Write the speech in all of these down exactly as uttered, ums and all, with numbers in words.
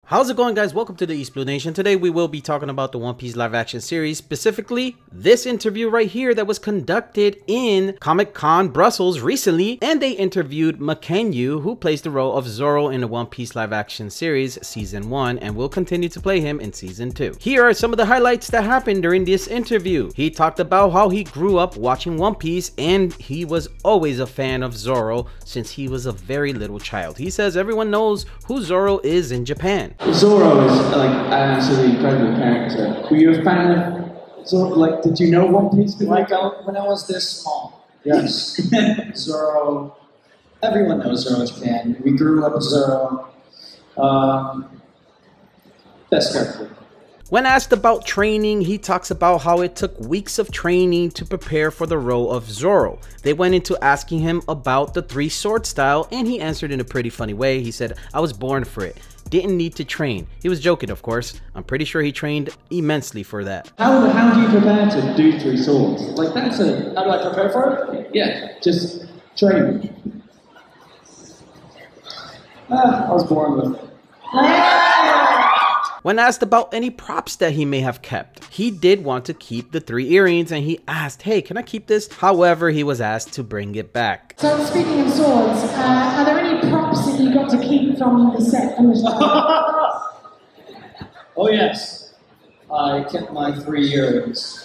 How's it going, guys? Welcome to the East Blue Nation. Today we will be talking about the One Piece live action series, specifically this interview right here that was conducted in Comic-Con Brussels recently, and they interviewed Mackenyu, who plays the role of Zoro in the One Piece live action series season one and will continue to play him in season two. Here are some of the highlights that happened during this interview. He talked about how he grew up watching One Piece and he was always a fan of Zoro since he was a very little child. He says everyone knows who Zoro is in Japan. Zoro is like an absolutely incredible character. Were you a fan of Zoro? Like, did you know One Piece? Like I, when I was this small, yes. Zoro. Everyone knows Zoro in Japan. We grew up with Zoro. Um, best character. When asked about training, he talks about how it took weeks of training to prepare for the role of Zoro. They went into asking him about the three sword style, and he answered in a pretty funny way. He said, "I was born for it. Didn't need to train." He was joking, of course. I'm pretty sure he trained immensely for that. How, how do you prepare to do three swords? Like, that's a... How do I prepare for it? Yeah, just train. Ah, I was born with it. When asked about any props that he may have kept, he did want to keep the three earrings and he asked, "Hey, can I keep this?" However, he was asked to bring it back. So speaking of swords, uh, are there any props that you got to keep from the set? Oh yes, I kept my three earrings.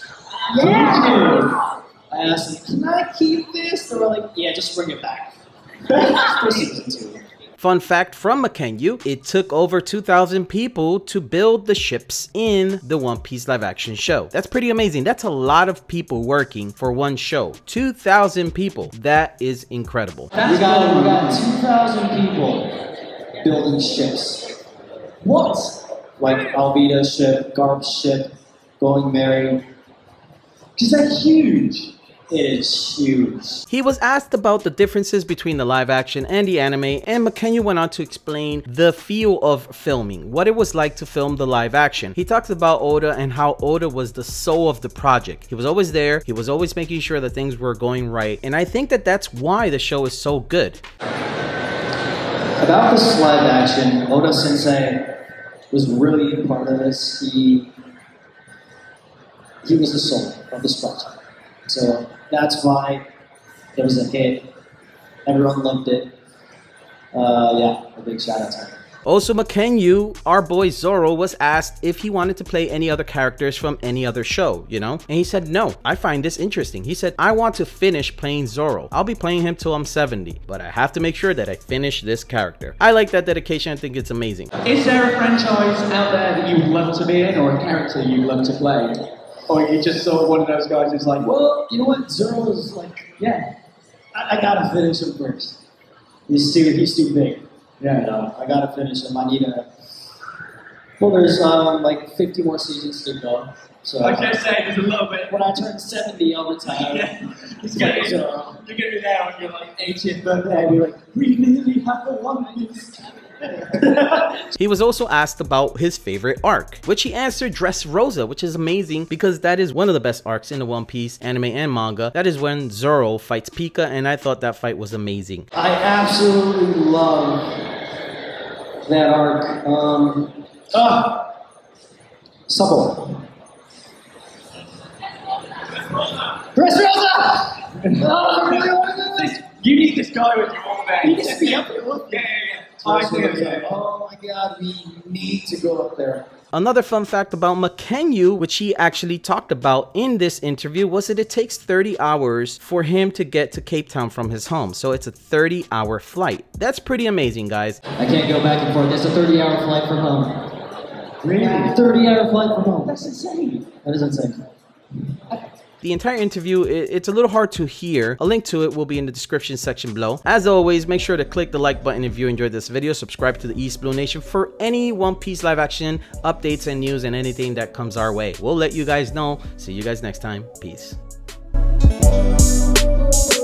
Yeah! I asked them, "Can I keep this?" They were like, "Yeah, just bring it back." For season two. Fun fact from Mackenyu, it took over two thousand people to build the ships in the One Piece live action show. That's pretty amazing. That's a lot of people working for one show. two thousand people. That is incredible. We got, we got two thousand people building ships. What? Like Alvida's ship, Garp's ship, Going Merry. Because that's huge. It is huge. He was asked about the differences between the live action and the anime, and Mackenyu went on to explain the feel of filming, what it was like to film the live action. He talked about Oda and how Oda was the soul of the project. He was always there, he was always making sure that things were going right, and I think that that's why the show is so good. About this live action, Oda Sensei was really part of this. He, he was the soul of this project. So that's why it was a hit. Everyone loved it. Uh, yeah, a big shout out to him. Also, Mackenyu, our boy Zoro, was asked if he wanted to play any other characters from any other show, you know? And he said, "No, I find this interesting." He said, "I want to finish playing Zoro. I'll be playing him till I'm seventy, but I have to make sure that I finish this character." I like that dedication. I think it's amazing. Is there a franchise out there that you'd love to be in, or a character you'd love to play? Or you just sort of one of those guys who's like, Well, you know what? Zoro is like, yeah, I, I gotta finish him first. He's too, he's too big. yeah, You know, I gotta finish him. I need a. Well, there's um like fifty more seasons to go. So I was going to say, there's a little bit. when I turn seventy, I'll retire. Yeah. It's gonna be, Zoro. you're going to be there on your like eightieth birthday and be like, we nearly have the One Piece. He was also asked about his favorite arc, which he answered Dressrosa, which is amazing because that is one of the best arcs in the One Piece anime and manga. That is when Zoro fights Pika, and I thought that fight was amazing. I absolutely love that arc. Um, ah, Sabo. Dressrosa! Oh, I really want to do this. You need this guy with you all day. You need to be up there. Look. Yeah, yeah, yeah. I do, yeah. Oh my god, we need to go up there. Another fun fact about Mackenyu, which he actually talked about in this interview, was that it takes thirty hours for him to get to Cape Town from his home. So it's a thirty hour flight. That's pretty amazing, guys. I can't go back and forth. It's a thirty hour flight from home. Really? thirty hour flight from home. That's insane. That is insane. The entire interview, it's a little hard to hear. A link to it will be in the description section below. As always, make sure to click the like button if you enjoyed this video. Subscribe to the East Blue Nation for any One Piece live action updates and news and anything that comes our way. We'll let you guys know. See you guys next time. Peace.